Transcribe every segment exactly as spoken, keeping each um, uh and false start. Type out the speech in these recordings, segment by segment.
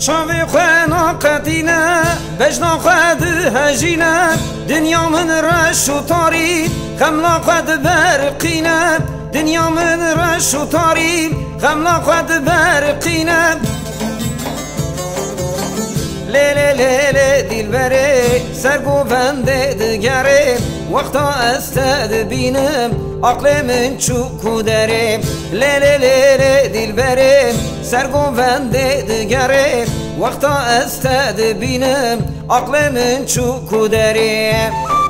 شاوی خواه ناقتینه بجنا خواه ده هجینه دنیا من رش و تاری خملا خواه ده برقینه دنیا من رش و تاری خملا خواه ده برقینه لیلی لیلی دیل بره سرگوونده دگره وقتا استد بینم عقل من چوکو داره لیلی لیلی دیل بره سرگوونده دگره وقتا استد بینم عقل من چوکو داره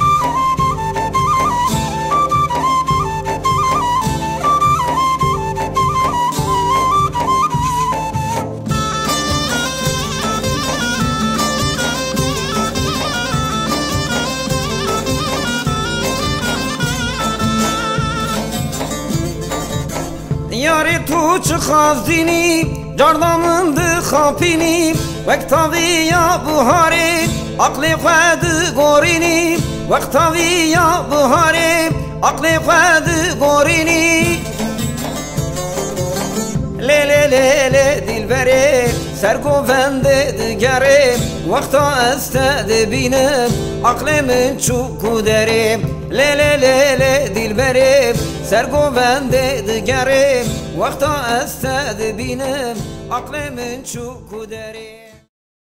یاری تو چه خواستینی جردامن ده خاپینی وقتاوی یا بهاری عقل خود گورینی وقتاوی یا بهاری عقل خود گورینی لیلی لیلی دیل بره سرگوونده دگره وقتا استد بینم عقل من چوکو داره لیلی لیلی دیل بره سرگوونده دگره وقتا استد بینم عقل من چوکو داره